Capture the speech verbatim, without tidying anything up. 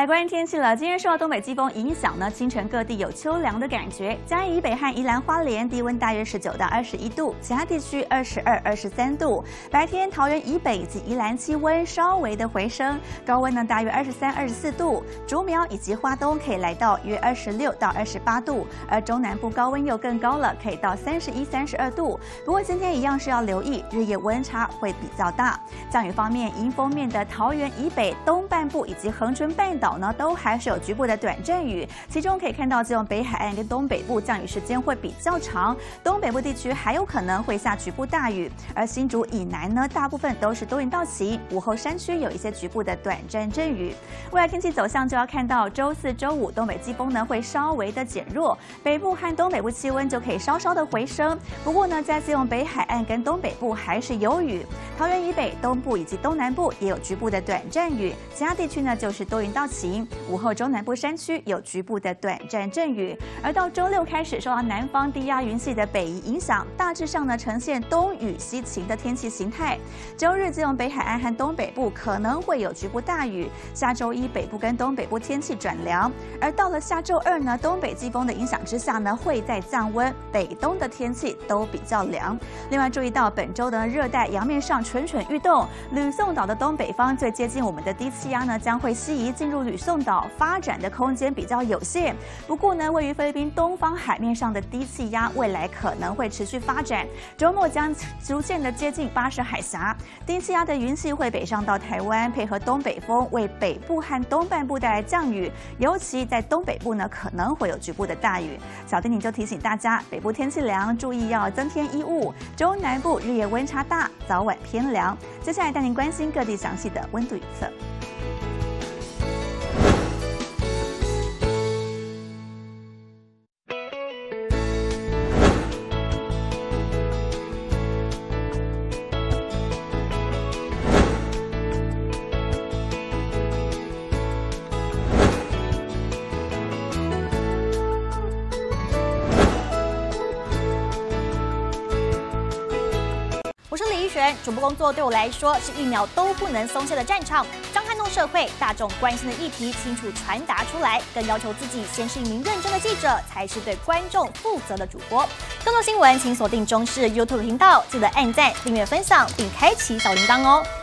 来关心天气了，今天受到东北季风影响呢，清晨各地有秋凉的感觉。嘉义以北和宜兰花莲低温大约十九到二十一度，其他地区二十二、二十三度。白天桃园以北以及宜兰气温稍微的回升，高温呢大约二十三、二十四度。竹苗以及花东可以来到约二十六到二十八度，而中南部高温又更高了，可以到三十一、三十二度。不过今天一样是要留意日夜温差会比较大。降雨方面，迎风面的桃园以北、东半部以及恒春半岛呢，都还是有局部的短阵雨，其中可以看到这种北海岸跟东北部降雨时间会比较长，东北部地区还有可能会下局部大雨，而新竹以南呢，大部分都是多云到晴，午后山区有一些局部的短暂阵雨。未来天气走向就要看到周四周五东北季风呢会稍微的减弱，北部和东北部气温就可以稍稍的回升，不过呢，在这种北海岸跟东北部还是有雨，桃园以北、东部以及东南部也有局部的短暂雨，其他地区呢就是多云到晴。午后中南部山区有局部的短暂阵雨，而到周六开始，受到南方低压云系的北移影响，大致上呢呈现东雨西晴的天气形态。周日这种北海岸和东北部可能会有局部大雨，下周一北部跟东北部天气转凉，而到了下周二呢，东北季风的影响之下呢，会再降温，北东的天气都比较凉。另外注意到本周的热带洋面上蠢蠢欲动，吕宋岛的东北方最接近我们的低气压呢，将会西移进入吕宋岛，发展的空间比较有限。不过呢，位于菲律宾东方海面上的低气压，未来可能会持续发展，周末将逐渐的接近巴士海峡。低气压的云系会北上到台湾，配合东北风，为北部和东半部带来降雨，尤其在东北部呢，可能会有局部的大雨。小丁你就提醒大家，北部天气凉，注意要增添衣物。中南部日夜温差大，早晚偏凉。接下来带您关心各地详细的温度预测。 我是李依璇，主播工作对我来说是一秒都不能松懈的战场，将撼动社会大众关心的议题清楚传达出来，更要求自己先是一名认真的记者，才是对观众负责的主播。更多新闻请锁定中视 YouTube 频道，记得按赞、订阅、分享，并开启小铃铛哦。